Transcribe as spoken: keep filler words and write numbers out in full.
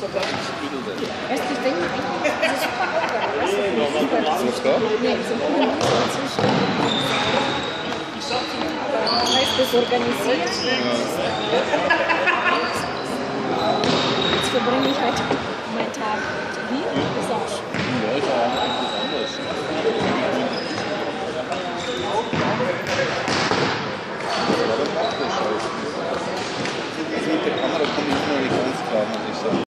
Weißt du, ich denke, das ist super Aufgabe. Weißt du, Was da? nee, zum inzwischen. Aber heißt das organisiert? Ja.